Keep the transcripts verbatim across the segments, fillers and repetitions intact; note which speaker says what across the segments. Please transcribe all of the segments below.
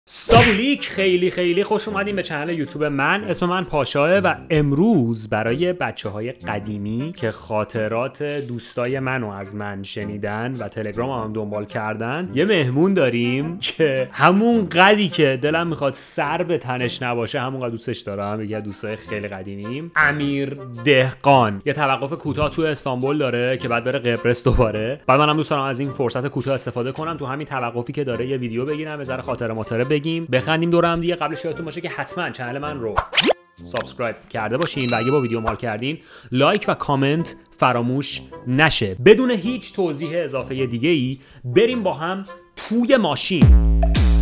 Speaker 1: سابولیک، خیلی خیلی خوش اومدین به کانال یوتیوب من. اسم من پاشاه و امروز برای بچه های قدیمی که خاطرات دوستای منو از من شنیدن و تلگرام هم دنبال کردن یه مهمون داریم که همون قدی که دلم میخواد سر به تنش نباشه همون قد دوستش دارم. یکی از دوستای خیلی قدیمیم، امیر دهقان. یه توقف کوتاه تو استانبول داره که بعد بره قبرس دوباره. بعد منم دوست دارم از این فرصت کوتاه استفاده کنم تو همین توقفی که داره یه ویدیو بگیرم، یه ذره خاطره ماطره بگیم، بخندیم دور هم دیگه. قبلش یادتون باشه که حتما کانال من رو سابسکرایب کرده باشین و اگه با ویدیو مال کردین لایک و کامنت فراموش نشه. بدون هیچ توضیح اضافه دیگه ای بریم با هم توی ماشین.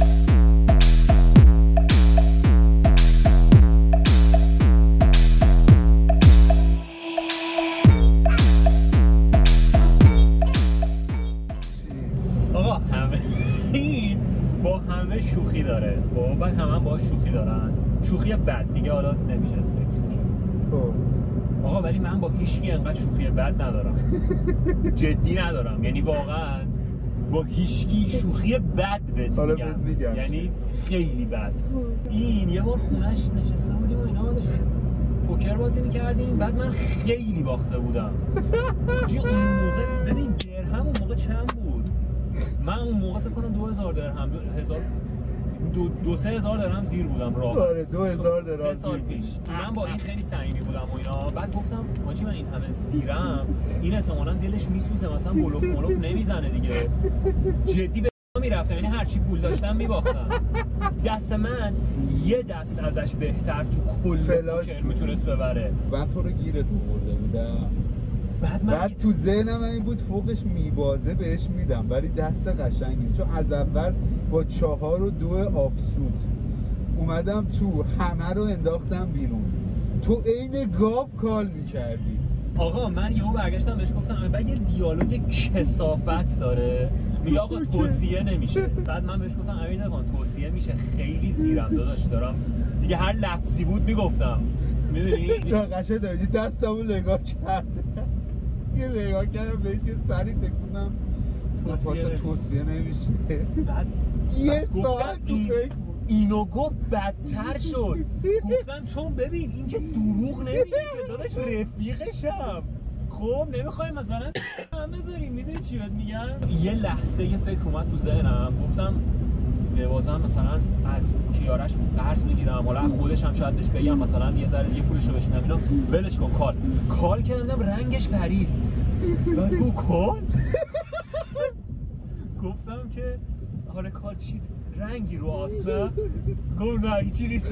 Speaker 1: آقا همه این با همه شوخی داره، خب بعد همه هم باهاش شوخی دارن، شوخی بد دیگه، حالا نمیشه فکرش. خب آقا ولی من با هیچکی انقدر شوخی بد ندارم. جدی ندارم، یعنی واقعا با هیچکی شوخی بد بهت میگم، یعنی خیلی بد. این یه بار خونش نشسته بودیم و اینا داشتیم پوکر بازی میکردیم، بعد من خیلی باخته بودم. اون موقع ببین درهم اون موقع چند بود؟ من اون موقع فکر کنم دو هزار درهم، دو هزار دو, دو سه هزار درهم زیر بودم راه.
Speaker 2: آره دو هزار درهم
Speaker 1: سه سال پیش. من با این خیلی صمیمی بودم و اینا. بعد گفتم حاجی من این همه زیرم، این احتمالاً دلش میسوزه، مثلا بلوف ملوف نمیزنه دیگه. جدی به میرفتم، یعنی هر چی پول داشتم میباختم. دست من یه دست ازش بهتر تو کل پوکر میتونست ببره.
Speaker 2: من تو رو گیرت آورده بودم.
Speaker 1: بعد, من
Speaker 2: بعد تو ذهنم این بود فوقش میبازه بهش میدم، ولی دست قشنگی، چون از اول با چهار و دو آفسود اومدم تو، همه رو انداختم بیرون، تو عین گاو کال میکردی.
Speaker 1: آقا من یهو برگشتم بهش گفتم بعد یه دیالوگ کثافت داره، میگه آقا توصیه نمیشه. بعد من بهش گفتم امیر دهقان توصیه میشه، خیلی زیرم داداش دارم دیگه، هر لفظی بود میگفتم، میدونی؟
Speaker 2: نه قشنگ داری دستمو نگاه کرد، یه نگاه کردم بهش یه سری تکوندم، توصیه توصیه نمیشه.
Speaker 1: بعد
Speaker 2: یه ساعت تو فکر بود.
Speaker 1: اینو گفت بدتر شد. گفتم چون ببین این که دروغ نمیگه که داداش رفیقشم، خب نمیخوای مثلا هم بذاریم، میدونی چی بهت میگم؟ یه لحظه یه فکر اومد تو ذهنم، گفتم بازم مثلا از کیارش قرض میگیرم، حالا خودش هم شاید بهش بگم مثلا یه ذره دیگه پولشو بهش نمیدم، ولش کن. کال کال کردم رنگش پرید. بعد گفت کال؟ گفتم که حالا کال چی رنگی رو آسنا؟ گفت نه هیچی نیست.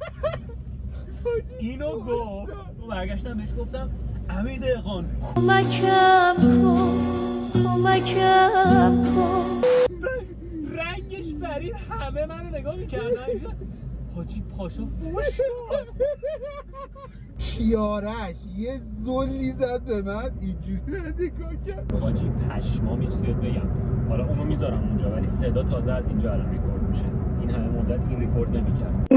Speaker 1: اینو گفت. برگشتم بهش گفتم امیر دهقان
Speaker 3: کمکم کن کمکم کن.
Speaker 1: رنگش برید، همه منو نگاه میکردن. حاجی پاشا فوش داد.
Speaker 2: کیارش یه زلی زد به من، اینجوری نگاه کرد.
Speaker 1: حاجی پشمام. یه چیزی بگم، حالا اونو میذارم اونجا ولی صدا تازه از اینجا الان ریکورد میشه، این همه مدت این ریکورد نمیکرد.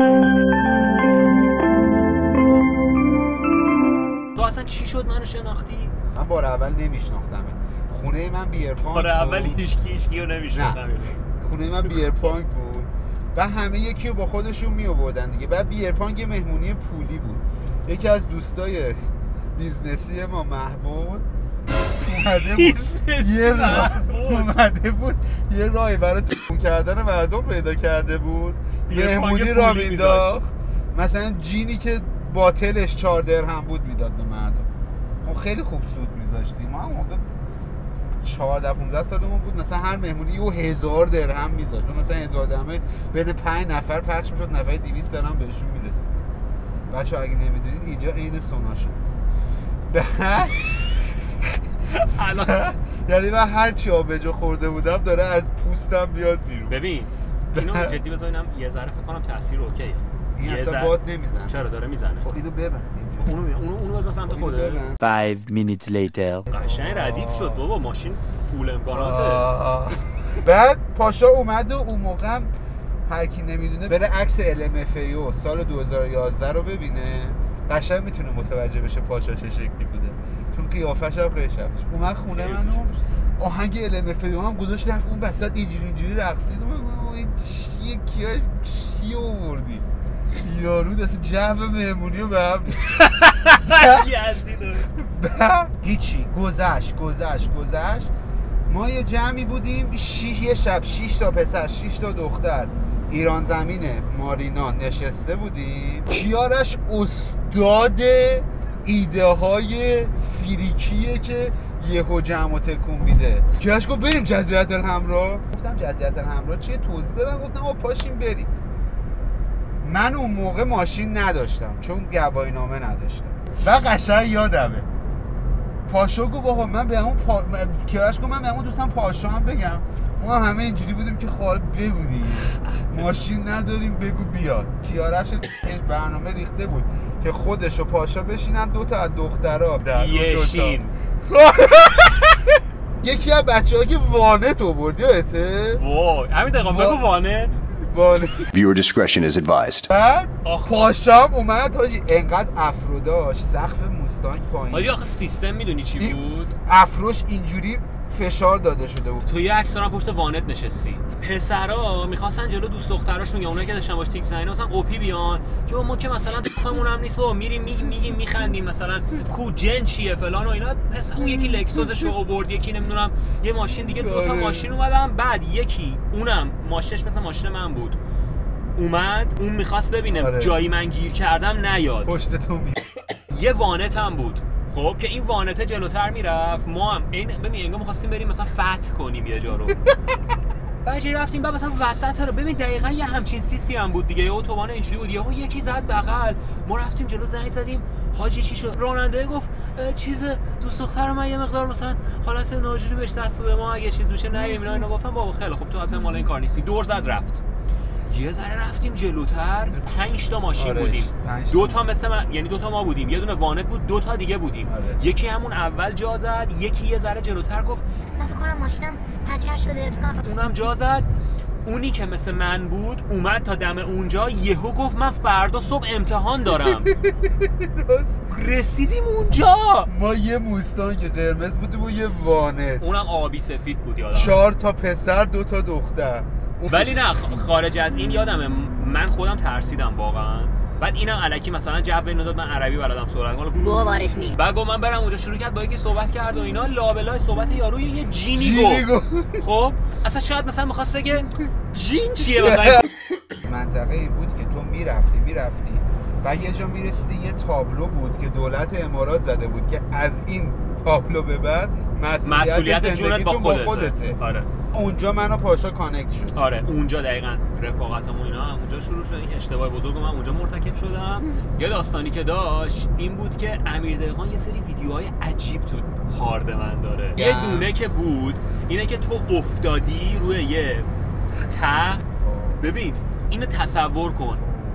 Speaker 1: تو اصلا چی شد منو شناختی؟
Speaker 2: من بار اول نمیشناختم. خونه من بیرپانک
Speaker 1: بار اول هیچکی هیچکی رو نمیشناختم.
Speaker 2: خونه من بیرپانک بود و همه یکی رو با خودشون می آوردن دیگه. بعد بیرپانک یه مهمونی پولی بود. یکی از دوستای بیزنسی ما محمود اومده بود یه راه اومده بود یه راهی برای تون کردن مردم پیدا کرده بود، مهمونی را میداخت. مثلا جینی که باطلش چهار درهم بود میداد به مردم. خب خیلی خوب سود میذاشتیم. ما هم موقع چهارده پانزده سالمون بود، مثلا هر مهمونی یه هزار درهم میذاشت. مثلا هزار درهمه بین پنج نفر پخش میشد، نفر دویست درهم بهشون میرسید. بچه‌ها اگه نمیدونید اینجا عین سونا شد.
Speaker 1: الان
Speaker 2: یعنی من هر چی آبجو خورده بودم داره از پوستم بیاد بیرون.
Speaker 1: ببین اینو جدی بذارینم یه ذره فکر کنم تاثیر اوکیه.
Speaker 2: این اصلا باد نمیزنه.
Speaker 1: چرا داره میزنه؟
Speaker 2: خب اینو ببند اینجا.
Speaker 1: اونو اونو اونو بذار سمت خودت.
Speaker 4: five minutes later.
Speaker 1: قشنگ ردیف شد بابا، ماشین فول امکاناته.
Speaker 2: بعد پاشا اومد و اون موقع هر کی نمیدونه بره عکس ال ام اف ای او سال دو هزار و یازده رو ببینه، قشنگ میتونه متوجه بشه پاشا چه شکلی بوده، چون قیافش هم خیلی شبیه. اومد خونه منو آهنگ ال ام اف ای او هم گذاشت رفت اون وسط اینجوری اینجوری رقصید. گفت این چیه کیا چی آوردی یارو دست جو مهمونی رو به هم هیچی گذشت گذشت گذشت ما یه جمعی بودیم شیش یه شب شیش تا پسر شیش تا دختر ایران زمین مارینا نشسته بودیم. کیارش استاد ایده های فریکیه که یهو جمع تکون میده. کیارش گفت بریم جزیره الهمرا. گفتم جزیره الهمرا چیه؟ توضیح دادم گفتم آقا پاشیم بریم. من اون موقع ماشین نداشتم چون گواهی نامه نداشتم و قشنگ یادمه پاشو گفت آقا من به همون پا... کیارش گفت من به همون دوستم پاشو هم بگم. ما همه اینجوری بودیم که خال بگو دیگه ماشین نداریم بگو بیاد. کیارش برنامه ریخته بود که خودش و پاشا بشینن دو تا از دخترها
Speaker 1: یه شین
Speaker 2: یکی از بچه‌ها که وانت آورد یادته؟
Speaker 1: وای همین دقیقا بگو وانت
Speaker 2: وانت
Speaker 5: Viewer discretion is advised.
Speaker 2: بعد پاشام اومد حاجی انقدر افرو داشت سقف موستانگ پایین.
Speaker 1: حاجی آخه سیستم میدونی چی بود؟
Speaker 2: افروش اینجوری فشار داده شده بود.
Speaker 1: تو یه عکس دارم پشت وانت نشستی. پسرا میخواستن جلو دوست دختراشون یا اونایی که داشتن باش تیپ زنینا مثلا قپی بیان که ما که مثلا دختمون هم نیست بابا میریم میگیم میگیم میخندیم مثلا کو جن چیه فلان و اینا. پس اون یکی لکسوسش رو آورد یکی نمیدونم یه ماشین دیگه دو تا ماشین اومدن. بعد یکی اونم ماشینش مثلا ماشین من بود اومد اون میخواست ببینه آره. جایی من گیر کردم نیاد
Speaker 2: پشت تو می
Speaker 1: یه وانت هم بود. خب که این وانته جلوتر میرفت ما هم این ببین انگار می‌خواستیم بریم مثلا فتح کنیم یه جا رو. بعد جی رفتیم بعد مثلا وسط رو ببین دقیقاً یه همچین سیسی هم بود دیگه. یه اتوبان اینجوری بود یهو یکی زد بغل ما رفتیم جلو زنگ زدیم حاجی چی شد؟ راننده گفت چیز دوست دختر من یه مقدار مثلا حالت ناجوری بهش دست داده ما اگه چیز میشه نگیم اینا. اینا گفتم بابا خیلی خب تو اصلا مال این کار نیستی. دور زد رفت. یه ذره رفتیم جلوتر پنج تا ماشین آرش. بودیم دو تا مثل من یعنی دو تا ما بودیم یه دونه وانت بود دو تا دیگه بودیم آره. یکی همون اول جا زد یکی یه ذره جلوتر گفت
Speaker 6: من فکر کنم ماشینم پنچر شده
Speaker 1: اونم جا زد. اونی که مثل من بود اومد تا دم اونجا یهو گفت من فردا صبح امتحان دارم. رسیدیم اونجا
Speaker 2: ما یه موستانگ قرمز بودیم و یه وانت
Speaker 1: اونم آبی سفید بود یادم
Speaker 2: چهار تا پسر دو تا دختر.
Speaker 1: ولی نه خارج از این یادمه من خودم ترسیدم واقعا. بعد اینم الکی مثلا جو اینو داد من عربی بلدم صحبت کنم
Speaker 6: گو بارش نی.
Speaker 1: بعد گفت من برم اونجا شروع کرد با یکی صحبت کرد و اینا لابلای صحبت یارو یه جینی گفت. خب اصلا شاید مثلا می‌خواست بگه جین چیه مثلا.
Speaker 2: منطقه این بود که تو میرفتی میرفتی و یه جا میرسیدی یه تابلو بود که دولت امارات زده بود که از این تابلو به بعد مسئولیت, مسئولیت جونت با خودته. خودته.
Speaker 1: آره.
Speaker 2: اونجا منو پاشا کانکت شد.
Speaker 1: آره اونجا دقیقاً رفاقتمون اینا اونجا شروع شد. این اشتباه بزرگ من اونجا مرتکب شدم. یه داستانی که داشت این بود که امیر دقیقان یه سری ویدیوهای عجیب تو هارد من داره. یه دونه که بود اینه که تو افتادی روی یه تخت ببین اینو تصور کن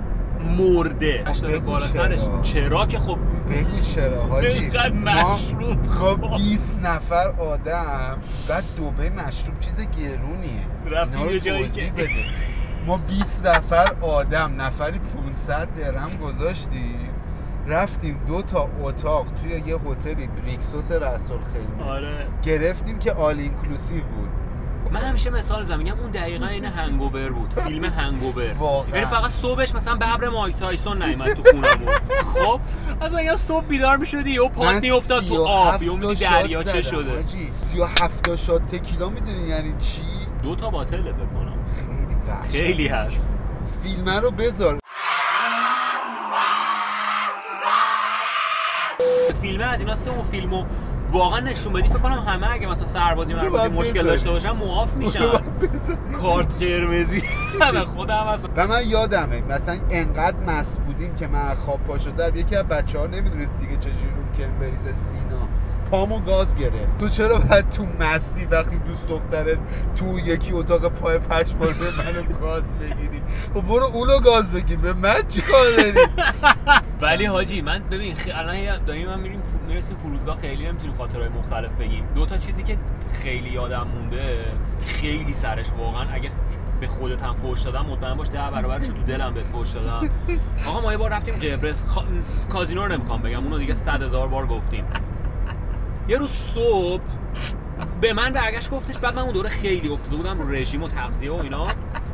Speaker 1: مرده اشتباه بالا سرش چرا که خب
Speaker 2: بگو چرا حاجی
Speaker 1: مشروب
Speaker 2: خب بیست نفر آدم بعد دوبه مشروب چیز گرونیه
Speaker 1: رفتیم یه جایی که
Speaker 2: بده. ما بیست نفر آدم نفری پانصد درهم گذاشتیم رفتیم دو تا اتاق توی یه هتلی بریکسوس رسولخیمه
Speaker 1: آره.
Speaker 2: گرفتیم که آل اینکلوسیو بود.
Speaker 1: من همیشه مثال زدم میگم اون دقیقاً این هنگوور بود فیلم هنگوور یعنی فقط صبحش مثلا ببر مایک تایسون نیومد تو خونمون. خب اصلا یا صبح بیدار میشدی و پات میافتاد تو آب یا میدی دریاچه شده.
Speaker 2: سی و هفت شات تکیلا میدونی یعنی چی؟
Speaker 1: دو تا باتل فکر کنم
Speaker 2: خیلی وحش
Speaker 1: خیلی هست.
Speaker 2: فیلم رو بذار
Speaker 1: فیلم از ایناست که اون فیلمو واقعا نشون بدی فکر کنم همه اگه مثلا سربازی مربازی مشکل داشته باشن معاف میشن. کارت قرمزی من خودم اصلا
Speaker 2: و من یادمه مثلا انقدر مست بودیم که من خواب پا شدم یکی از بچه‌ها نمیدونست دیگه چجوری رو کم بریزه سینا پامو گاز گرفت. تو چرا باید تو مستی وقتی دوست دخترت تو یکی اتاق پای پشمال به منو گاز بگیری و برو اونو گاز بگیر به من چیکار داری؟
Speaker 1: ولی حاجی من ببین الان داریم من میریم میرسیم فرودگاه خیلی نمیتونیم خاطرهای مختلف بگیم. دو تا چیزی که خیلی یادم مونده خیلی سرش واقعا اگه به خودت هم فوش دادم مطمئن باش ده برابرش تو دلم بهت فوش دادم. آقا ما یه بار رفتیم قبرس خ... کازینو رو نمیخوام بگم اونو دیگه صد هزار بار گفتیم. یه روز صبح به من برگشت گفتش بعد من اون دوره خیلی افتاده بودم رو رژیم و تغذیه و اینا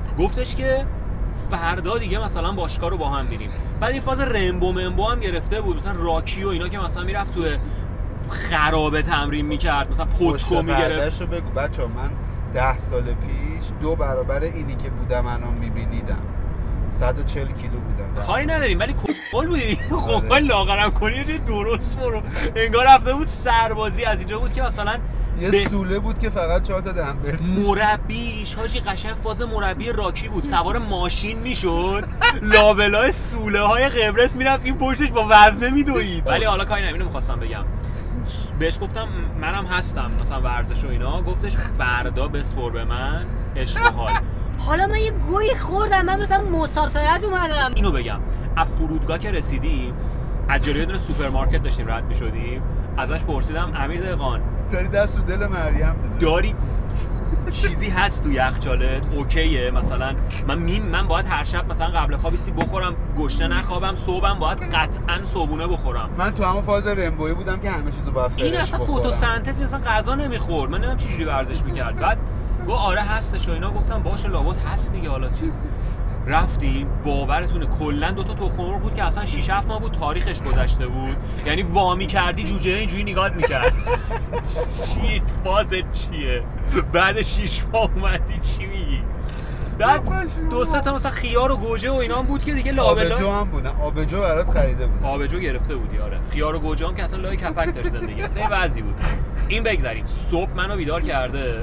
Speaker 1: گفتش که فردا دیگه مثلا باشگاه رو با هم میریم. بعد این فاز رمبو منبو هم گرفته بود، مثلا راکی و اینا که مثلا میرفت تو خرابه تمرین میکرد، مثلا پتکو میگرفت.
Speaker 2: بگو بچه‌ها من ده سال پیش دو برابر اینی که بودم الان میبینیدم، صد و چهل کیلو بودم.
Speaker 1: کاری نداریم ولی کل بودی. خب لاغرم کنی یه درست برو. انگار رفته بود سربازی. از اینجا بود که مثلا
Speaker 2: یه به... سوله بود که فقط چهار تا دمبل توش.
Speaker 1: مربیش حاجی قشنگ فاز مربی راکی بود، سوار ماشین میشد لابلای سوله های قبرس میرفت این پشتش با وزنه میدوید. ولی حالا کاری نمی‌کنم، می‌خواستم بگم بهش گفتم منم هستم مثلا ورزش و اینا. گفتش فردا بسپر به من، عشق و حال.
Speaker 6: حالا من یه گوی خوردم، من مثلا مسافرت اومدم.
Speaker 1: اینو بگم از فرودگاه که رسیدیم از جلوی دونه سوپرمارکت داشتیم رد می‌شدیم، ازش پرسیدم امیر دهقان
Speaker 2: داری دست رو دل مریم بزنی؟
Speaker 1: داری چیزی هست تو یخچالت اوکیه؟ مثلا من میم من باید هر شب مثلا قبل خواب سی بخورم، گشنه نخوابم، صبحم باید قطعا صبحونه بخورم.
Speaker 2: من تو همون فاز رمبویی بودم که همه چیزو باید فرش
Speaker 1: این اصلا
Speaker 2: بخورم.
Speaker 1: فتوسنتز اصلا غذا نمیخورد. من نمیدونم چه جوری ورزش میکرد. بعد گفت آره هستش و اینا. گفتم باشه لابد هست دیگه. حالا چی؟ رفتیم باورتونه کلا دو تا تخم مرغ بود که اصلا شش هفت ماه بود تاریخش گذشته بود. یعنی وامی کردی جوجه اینجوری نگات میکرد. چی فازت چیه؟ بعد شش ماه اومدی چی میگی؟ بعد دو سه تا مثلا خیار و گوجه و اینا هم بود که دیگه لابلا
Speaker 2: آبجو هم بودن. آبجو برات خریده بودن.
Speaker 1: آبجو گرفته بودی آره. خیار و گوجه هم که اصلا لای کپک داشت زندگی. اصلا این وضعی بود. این بگذاریم. صبح منو بیدار کرده.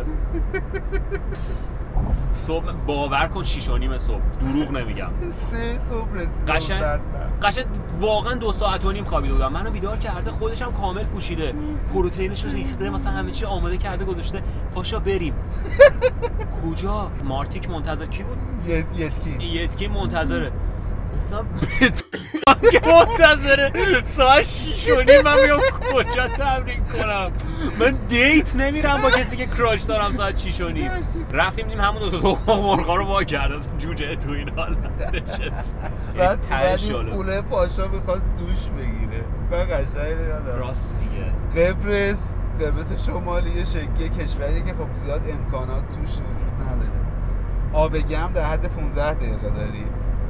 Speaker 1: صبح باور کن شیش و نیم صبح، دروغ نمیگم.
Speaker 2: سه صبح رسیدم.
Speaker 1: قشنگ قشنگ واقعا دو ساعت و نیم خوابیده بودم. منو بیدار کرده، خودش هم کامل پوشیده، پروتئینش رو ریخته، مثلا همه چی آماده کرده گذاشته. پاشا بریم. کجا؟ مارتیک منتظر کی بود؟
Speaker 2: یتکی.
Speaker 1: یتکی منتظره. گفتم که منتظره ساعت شیش و نیم من میام کجا تمرین کنم؟ من دیت نمیرم با کسی که کراش دارم ساعت شیش و نیم. رفتیم دیدیم همون دو تا تخم مرغا رو وا کرد، اصلا جوجه تو این حال نشست.
Speaker 2: بعد این خونه پاشا میخواست دوش بگیره. من قشنگ یادم
Speaker 1: راست میگه.
Speaker 2: قبرس قبرس شمالی شکلی کشوریه که خب زیاد امکانات توش وجود نداره. آب گرم در حد پانزده دقیقه داری.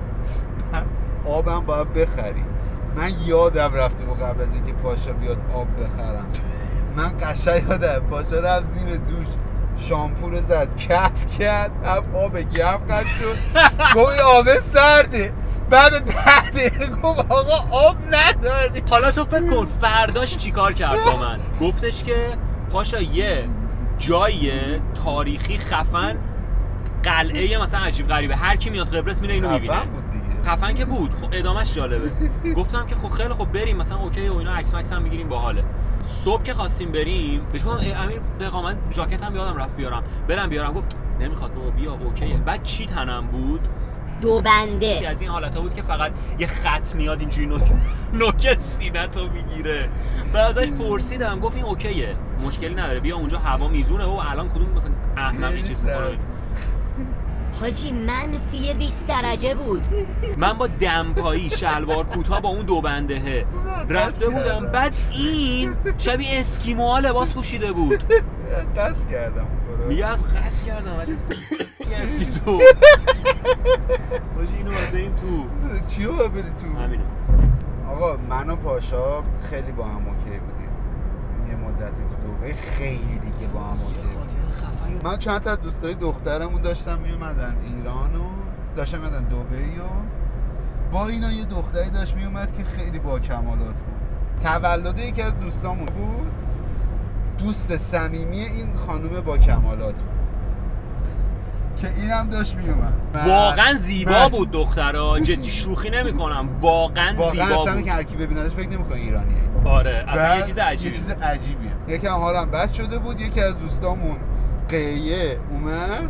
Speaker 2: آبم باید بخری. من یادم رفته بود قبل از اینکه پاشا بیاد آب بخرم. من قشنگ یادم پاشا رفت زیر دوش شامپو رو زد کف کرد، هم آب گرم قد شد. گفت آب سرده. بعد ده دقیقه گفت آقا آب نداری.
Speaker 1: حالا تو فکر کن فرداش چیکار کرد با من. گفتش که پاشا یه جای تاریخی خفن، قلعه مثلا عجیب غریبه، هر کی میاد قبرس میره اینو میبینه. خفن که بود. خب ادامهش جالبه. گفتم که خب خیلی خب بریم مثلا اوکی و اینا، عکس مکس هم میگیریم باحاله. صبح که خواستیم بریم بهش گفتم امیر دقیقاً من ژاکتم یادم رفت بیارم، برم بیارم. گفت نمیخواد بابا بیا اوکیه. بعد چی تنم بود؟
Speaker 6: دو بنده.
Speaker 1: از این حالتا بود که فقط یه خط میاد اینجوری نوک نوک سینه‌تو میگیره. بعد ازش پرسیدم گفت این اوکیه، مشکلی نداره، بیا اونجا هوا میزونه و الان کدوم مثلا احمقی چیز میکنه.
Speaker 6: حاجی منفی بیست درجه بود.
Speaker 1: من با دمپایی شلوار کوتاه با اون دو بندهه رفته بودم. بعد این شبیه اسکیموها لباس پوشیده بود.
Speaker 2: قصد کردم.
Speaker 1: میگه از قصد کردم. چی تو؟ باشه اینو باید بریم تو.
Speaker 2: چیو باید بری تو؟
Speaker 1: همینو.
Speaker 2: آقا من و پاشا خیلی با هم اوکی بودیم. یه مدتی تو دوبه خیلی دیگه با هم اوکی بودیم. من چند تا دوستای دخترمون داشتم میومدن ایران و داشتم میومدن دبی و با اینا یه دختری داشت میومد که خیلی با کمالات بود. تولد یکی از دوستامون بود، دوست صمیمی این خانم با کمالات بود که اینم داشت میومد.
Speaker 1: واقعا زیبا بود دخترا، جدی شوخی نمیکنم، واقعا زیبا بود.
Speaker 2: واقعا اصلا که هر کی ببیندش فکر نمیکنه ایرانیه.
Speaker 1: آره اصلا یه چیز عجیبیه.
Speaker 2: یه چیز عجیبیه. یکم حالم بد شده بود. یکی از دوستامون قیه اومد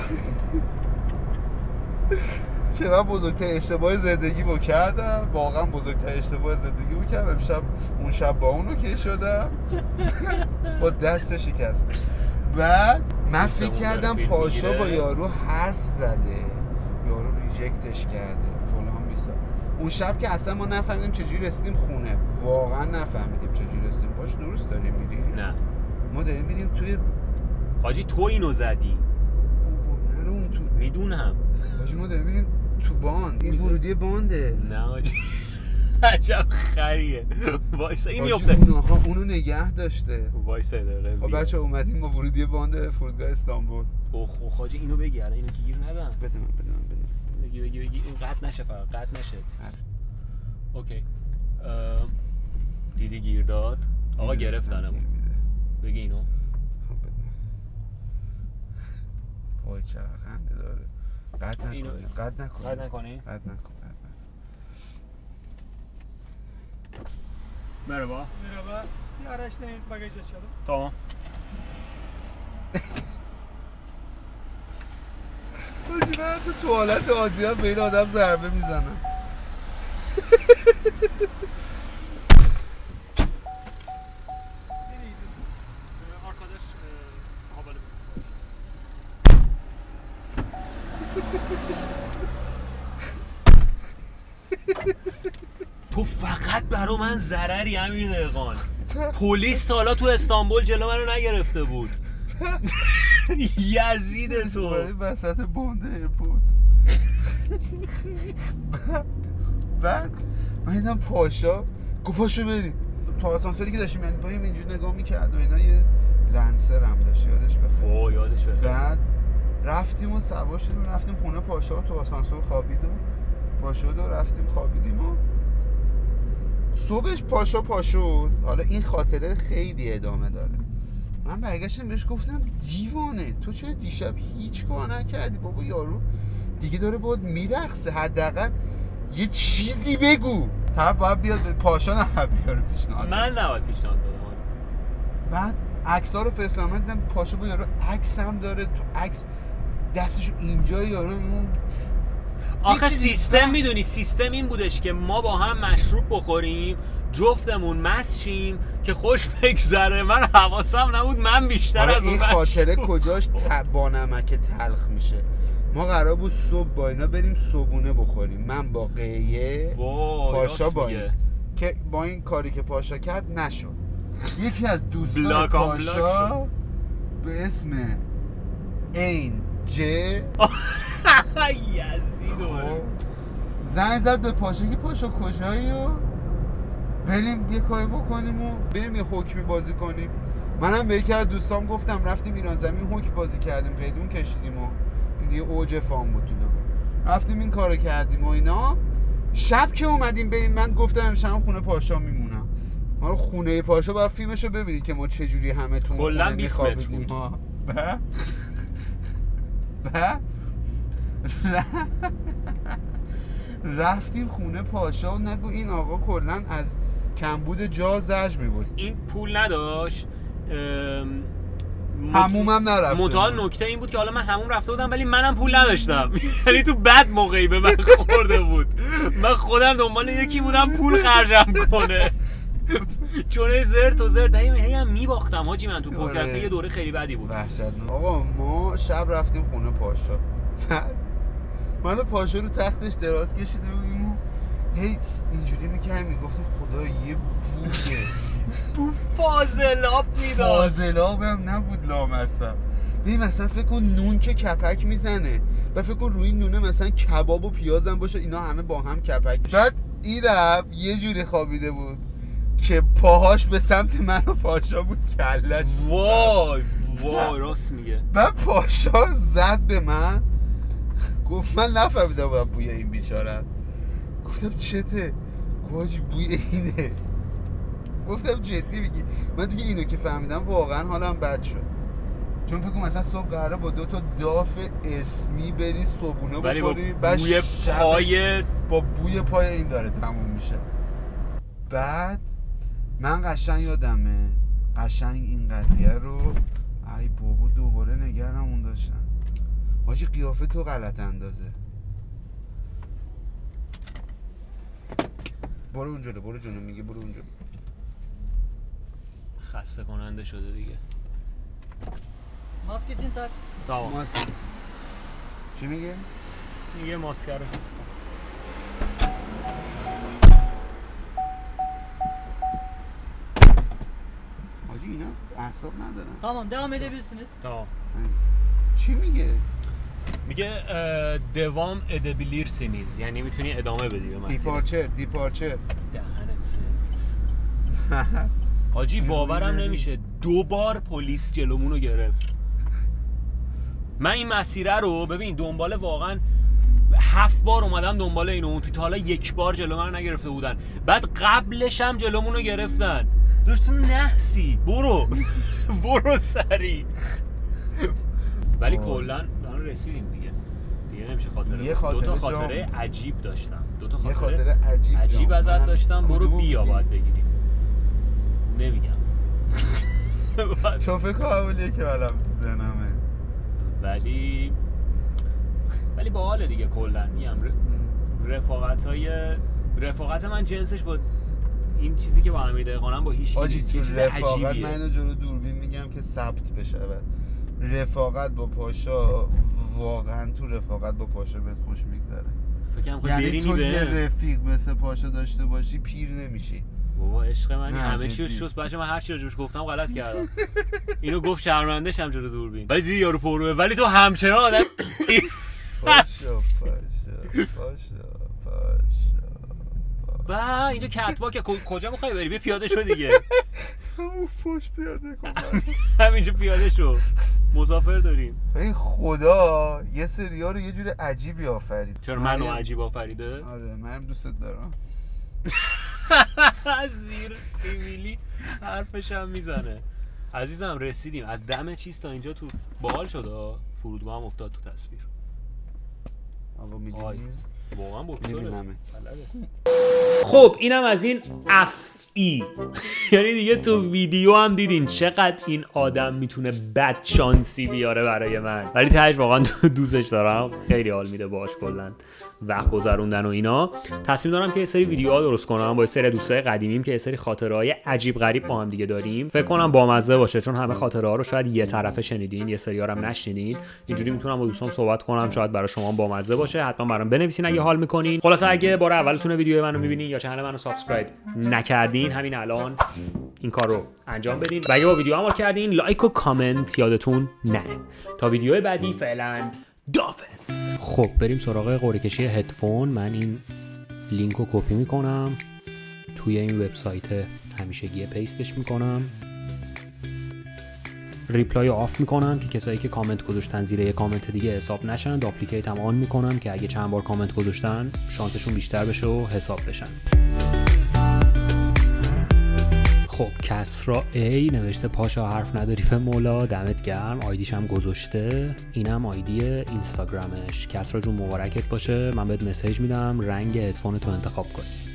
Speaker 2: که من بزرگترین اشتباه زندگی رو کردم، واقعا بزرگترین اشتباه زندگی رو کردم. امشب اون شب با اون رو که شدم با دست شکسته. بعد من فکر کردم پاشا با یارو حرف زده، یارو ریجکتش کرده فلان بیسا. اون شب که اصلا ما نفهمیدیم چجوری رسیدیم خونه، واقعا نفهمیدیم چجوری رسیدیم. باش درست داریم میریم؟
Speaker 1: نه
Speaker 2: ما داریم میریم توی
Speaker 1: حاجی تو اینو زدی.
Speaker 2: نرو اون تو.
Speaker 1: میدونم
Speaker 2: حاجی ما داریم میریم تو باند، این ورودی بانده.
Speaker 1: نه حاجی عجب خریه. وایسا این میفته.
Speaker 2: اونها اونو نگه داشته.
Speaker 1: وایسا دقیقه.
Speaker 2: خب بچه اومدیم ما ورودی باند فرودگاه استانبول.
Speaker 1: اوه اوه حاجی اینو بگی الان اینو گیر ندم.
Speaker 2: بده من بده من بده.
Speaker 1: بگی بگی بگی این قطع نشه فقط قطع نشه. اوکی. دیدی گیر داد. آقا گرفتنم. بگی اینو.
Speaker 2: خب بده. وای چه خنده داره. قطع نکنی. قطع نکنی.
Speaker 1: قطع نکنی.
Speaker 2: قطع نکن.
Speaker 1: Merhaba.
Speaker 7: Merhaba. Bir araçtan inip bagaj açalım.
Speaker 1: Tamam.
Speaker 2: حاجی من تو توالت آزیا به این آدم ضربه میزنم.
Speaker 7: Nereye gidiyorsunuz?
Speaker 1: Arkadaş havalı. تو فقط برا من ضرری امیر دهقان. پلیس تا حالا تو استانبول جلو منو نگرفته بود. یزید تو
Speaker 2: برای وسط باند ایرپورت. بعد من دیدم پاشا گفت پاشو بریم. تو آسانسوری که داشتیم یعنی پاییم اینجوری نگاه میکرد و اینا یه لنسر هم داشت یادش بخیر.
Speaker 1: اوه یادش بخیر.
Speaker 2: بعد رفتیم و سوار شدیم رفتیم خونه پاشا تو آسانسور خوابید و پاشد و رفتیم خوابیدیم و صبحش پاشا پاشد. حالا این خاطره خیلی ادامه داره. من برگشتم بهش گفتم دیوانه تو چرا دیشب هیچ کار نکردی؟ بابا یارو دیگه داره باید میرقصه، حداقل یه چیزی بگو. طرف باید بیاد پاشا نه بیاره پیشنهاد.
Speaker 1: من نباید پیشنهاد دادم.
Speaker 2: بعد عکس‌ها رو فرستادم دیدم پاشا با یارو عکس هم داره، تو عکس دستشو اینجا یارو اون
Speaker 1: آخه سیستم میدونی سیستم این بودش که ما با هم مشروب بخوریم جفتمون مست شیم که خوش بگذره. من حواسم نبود من بیشتر از اون
Speaker 2: این خاطره کجاش با نمک تلخ میشه. ما قرار بود صبح با اینا بریم صبحونه بخوریم، من با قیه پاشا با این که با این کاری که پاشا کرد نشد. یکی از دوستان پاشا به اسم این جه
Speaker 1: یزیدو
Speaker 2: زنگ زد به پاشا که پاشا کجایی و بریم یه کاری بکنیم و بریم یه حکمی بازی کنیم. منم به یکی از دوستام گفتم رفتیم ایران زمین حکم بازی کردیم، قیدون کشیدیم و این دیگه اوج فام بود تو دوباره. رفتیم این کارو کردیم و اینا. شب که اومدیم بریم من گفتم امشب خونه پاشا میمونم. ما رو خونه پاشا باید فیلمشو ببینید که ما چجوری همه تون
Speaker 1: کلا بیست متر بود.
Speaker 2: به به رفتیم خونه پاشا و نگو این آقا کلا از کمبود جا زجر می‌برد.
Speaker 1: این پول نداشت.
Speaker 2: همومم نرفته.
Speaker 1: متأ نکته این بود که حالا من هموم رفته بودم ولی منم پول نداشتم. یعنی تو بد موقعی به من خورده بود. من خودم دنبال یکی بودم پول خرجم کنه. چون زرت و زرت هی هی هم میباختم حاجی. من تو پوکرسه یه دوره خیلی بدی بود.
Speaker 2: وحشتناک. آقا ما شب رفتیم خونه پاشا. من پاشا رو تختش دراز کشیده بودیم و هی اینجوری می‌کردیم میگفتیم خدا یه بوده
Speaker 1: بو فاضلاب میداد.
Speaker 2: فاضلاب هم نبود لامصب. ببین مثلا فکر کن نون که کپک میزنه و فکر کن روی نونه مثلا کباب و پیاز هم باشه اینا همه با هم کپک. بعد ایرب یه جوری خوابیده بود که پاهاش به سمت من و پاشا بود کلش.
Speaker 1: وای وای راست میگه.
Speaker 2: بعد پاشا زد به من گفت من نفهمیدم باید بوی این بیچاره است. گفتم چته؟ گفت بوی اینه. گفتم جدی میگی؟ من دیگه اینو که فهمیدم واقعا حالم بد شد. چون فکر کنم مثلا صبح قراره با دو تا داف اسمی بری صبحونه بخوری
Speaker 1: بعد بوی پای
Speaker 2: با بوی پای این داره تموم میشه. بعد من قشنگ یادمه قشنگ این قضیه رو ای بابا دوباره نگرمون داشتن. حاجی قیافه تو غلط اندازه. برو اونجا برو جونو میگه برو اونجا.
Speaker 1: خسته کننده شده دیگه.
Speaker 7: Maskesini tak.
Speaker 1: Tamam.
Speaker 2: ماسک چی میگه؟
Speaker 1: میگه ماسکه رو حس کن.
Speaker 2: حاجی اینا اعصاب ندارن.
Speaker 7: Tamam devam edebilirsiniz.
Speaker 1: Tamam.
Speaker 2: چی میگه؟
Speaker 1: میگه دوام ادبیلیرسینیز، یعنی میتونی ادامه بدی به مسیر.
Speaker 2: دیپارچر دیپارچر
Speaker 1: دهنت سرویس. حاجی باورم نمیشه دو بار پلیس جلومونو گرفت. من این مسیره رو ببین دنبال واقعا هفت بار اومدم دنبال اینو، اون تو تا حالا یک بار جلو من نگرفته بودن. بعد قبلش هم جلومونو گرفتن. داشت تو نحسی برو برو سری. ولی کلا دارن رسیدیم دیگه دیگه نمیشه خاطره. دو تا خاطره جام. عجیب داشتم دو تا خاطره,
Speaker 2: خاطره عجیب,
Speaker 1: عجیب ازت داشتم. برو بیا باید بگیریم. نمیگم
Speaker 2: چون فکر قبولیه که الان تو ذهنمه،
Speaker 1: ولی ولی باحاله دیگه. کلا میگم رفاقت‌های رفاقت من جنسش با این چیزی که با امیر دهقانم با هیچ چیز
Speaker 2: عجیبیه. من اینو جلو دوربین میگم که ثبت بشه. رفاقت با پاشا واقعا تو رفاقت با پاشا بهت خوش میگذره. یعنی تو یه رفیق مثل پاشا داشته باشی پیر نمیشی.
Speaker 1: بابا عشق من همه چی رو شست. بچه من هر چی راجعش گفتم غلط کردم. اینو گفت شرمنده شم جلو دوربین. ولی دیدی یارو پروه، ولی تو همچنان آدم
Speaker 2: پاشا پاشا پاشا
Speaker 1: با اینجا کتواکه. کجا میخوای بری؟ بیا پیاده شو دیگه.
Speaker 2: همون فوش پیاده کن.
Speaker 1: همینجا پیاده شو، مسافر داریم.
Speaker 2: این خدا یه سریا رو یه جور عجیبی آفرید.
Speaker 1: چرا منو عجیب آفریده؟
Speaker 2: آره منم دوستت دارم.
Speaker 1: زیر سیمیلی حرفش هم میزنه. عزیزم رسیدیم از دم چیز تا اینجا تو باحال شد. فرودگاه هم افتاد تو تصویر.
Speaker 2: آقا میدونی
Speaker 1: واقعا بکسوره. خب اینم از این اف ای. یعنی دیگه تو ویدیو هم دیدین چقدر این آدم میتونه بد شانسی بیاره برای من، ولی تهش واقعا دوستش دارم. خیلی حال میده باهاش کلا وقت گذروندن و اینا. تصمیم دارم که یه سری ویدیوها درست کنم با یه سری دوستای قدیمیم که یه سری خاطره‌های عجیب غریب با هم دیگه داریم. فکر کنم بامزه باشه چون همه خاطره ها رو شاید یه طرفه شنیدین، یه سری ها رو هم نشنیدین. اینجوری میتونم با دوستام صحبت کنم، شاید برای شما بامزه باشه. حتما برام بنویسین اگه حال میکنین. خلاص اگه بار اولتون ویدیو منو میبینین یا کانال منو سابسکرایب نکردین، همین الان این کار رو انجام بدین. و اگه با ویدیو عمل کردین لایک و کامنت یادتون نره. تا ویدیو بعدی فعلا دافس. خب بریم سراغ قرعه کشی هدفون. من این لینک رو کپی میکنم توی این وبسایت همیشگی پیستش میکنم، ریپلای آف میکنم که کسایی که کامنت گذاشتن زیر یه کامنت دیگه حساب نشن. داپلیکیت هم آن میکنم که اگه چند بار کامنت گذاشتن شانسشون بیشتر بشه و حساب بشن. خب کسرا ای نوشته پاشا حرف نداری به مولا، دمت گرم. آیدیش هم گذاشته، اینم آیدی اینستاگرامش. کسرا جون مبارکت باشه. من بهت مسیج میدم رنگ هدفون تو انتخاب کن.